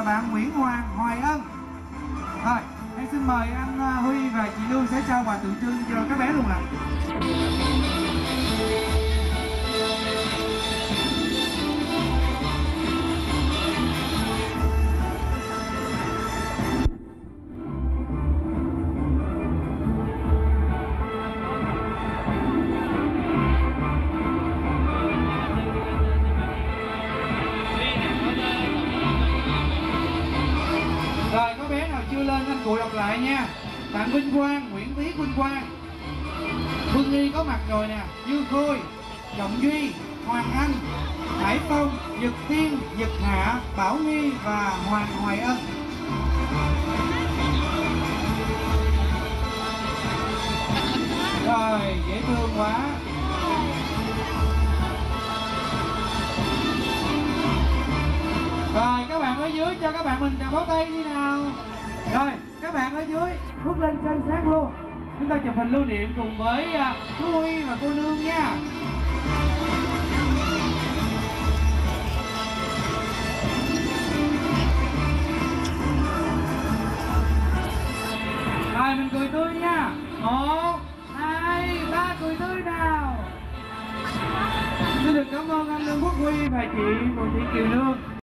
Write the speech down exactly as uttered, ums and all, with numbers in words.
bạn Nguyễn Hoàng Hoài Ân. Rồi, em xin mời anh Huy và chị Lương sẽ trao quà tượng trưng cho các bé luôn ạ. Rồi, có bé nào chưa lên anh Cụ đọc lại nha. Bạn Vinh Quang, Nguyễn Tý Vinh Quang, Phương Nghi có mặt rồi nè, Như Khôi, Trọng Duy, Hoàng Anh, Hải Phong, Nhật Tiên, Nhật Hạ, Bảo Nghi và Hoàng Hoài Ân. Rồi, dễ thương quá. Rồi, các bạn ở dưới cho các bạn mình chào pháo tay đi nào. Rồi, các bạn ở dưới bước lên trên sát luôn. Chúng ta chụp hình lưu niệm cùng với uh, chú Huy và cô Nương nha. Rồi, mình cười tươi nha. Một, hai, ba, cười tươi nào. Xin được cảm ơn anh Lương Quốc Huy và chị Bùi Thị Kiều Lương.